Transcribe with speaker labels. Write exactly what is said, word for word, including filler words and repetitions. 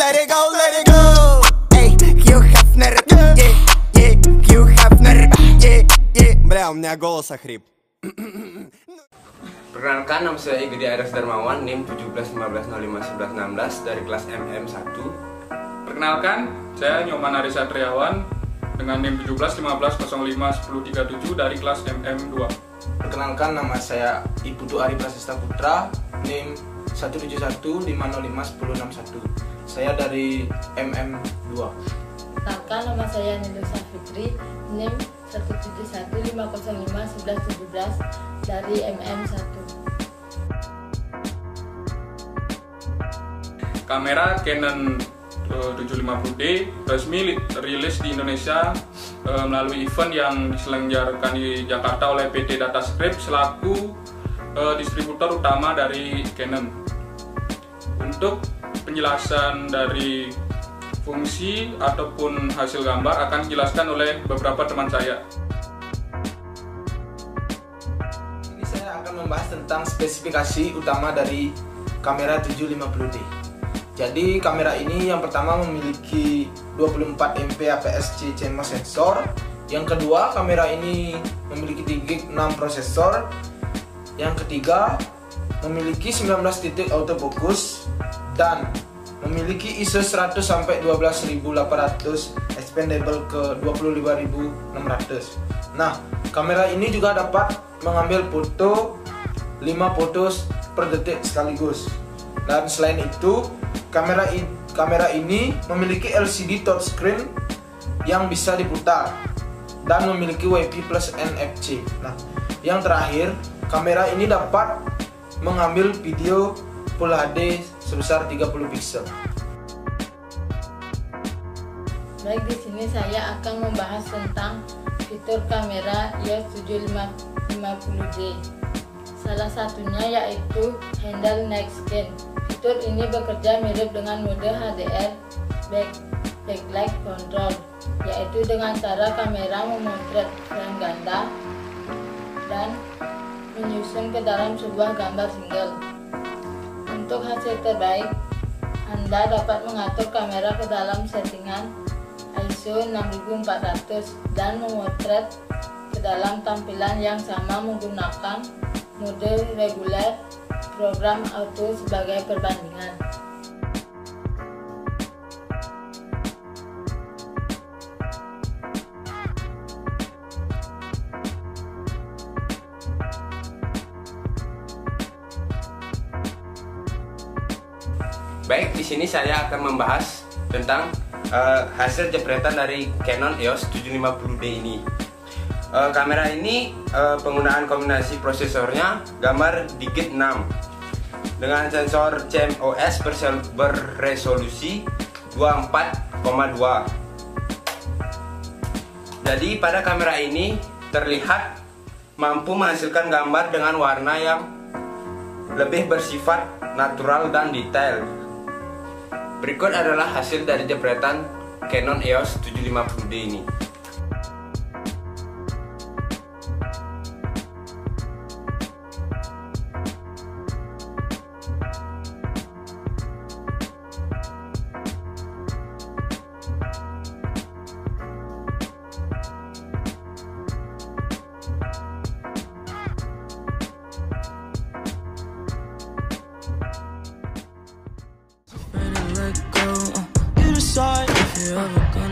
Speaker 1: let it go, let it go. Эй, Хью Хафнер, yeah, yeah, Хью Хафнер, yeah, yeah. Бля, у меня голос охрип.
Speaker 2: Perkenalkan, nama saya Igede Aras Darmawan, NIM tujuh belas lima belas nol lima sebelas enam belas dari kelas M M satu.
Speaker 3: Perkenalkan, saya Nyoman Arisa Triawan dengan NIM tujuh belas lima belas nol lima sepuluh tiga puluh tujuh dari kelas M M dua.
Speaker 4: Perkenalkan, nama saya Iputu Ari Prasesta Putra, NIM satu tujuh satu lima nol lima sepuluh enam satu. Saya dari M M dua.
Speaker 5: Perkenalkan, nama saya Nilusa Fitri, NIM satu tujuh satu lima nol lima sebelas tujuh belas dari M M satu.
Speaker 3: Kamera Canon uh, tujuh lima puluh D resmi rilis di Indonesia uh, melalui event yang diselenggarakan di Jakarta oleh P T Datascript selaku uh, distributor utama dari Canon. Untuk penjelasan dari fungsi ataupun hasil gambar akan dijelaskan oleh beberapa teman saya.
Speaker 4: Ini saya akan membahas tentang spesifikasi utama dari kamera tujuh lima puluh D. Jadi kamera ini yang pertama memiliki dua puluh empat megapikselnya A P S-C CMOS sensor. Yang kedua, kamera ini memiliki tiga giga ram enam prosesor. Yang ketiga, memiliki sembilan belas titik autofocus dan memiliki I S O seratus sampai dua belas ribu delapan ratus, expandable ke dua puluh lima ribu enam ratus. Nah, kamera ini juga dapat mengambil foto lima foto per detik sekaligus. Dan selain itu, kamera i, kamera ini memiliki L C D touchscreen yang bisa diputar dan memiliki Wi-Fi plus N F C. Nah, yang terakhir, kamera ini dapat mengambil video Full H D sebesar tiga puluh piksel.
Speaker 5: Baik, di sini saya akan membahas tentang fitur kamera I O S tujuh lima puluh D. Salah satunya yaitu Handle Night Scan. Fitur ini bekerja mirip dengan mode H D R back, Backlight Control, yaitu dengan cara kamera memotret frame ganda dan menyusun ke dalam sebuah gambar single. Untuk hasil terbaik, Anda dapat mengatur kamera ke dalam settingan I S O enam ribu empat ratus dan memotret ke dalam tampilan yang sama menggunakan mode reguler program auto sebagai perbandingan.
Speaker 2: Baik, di sini saya akan membahas tentang uh, hasil jepretan dari Canon E O S tujuh lima puluh D ini. Uh, kamera ini uh, penggunaan kombinasi prosesornya gambar Digit enam dengan sensor C M O S berresolusi dua puluh empat koma dua. Jadi pada kamera ini terlihat mampu menghasilkan gambar dengan warna yang lebih bersifat natural dan detail. Berikut adalah hasil dari jepretan Canon E O S tujuh lima puluh D ini.
Speaker 6: Let go, uh, you decide if you're ever gonna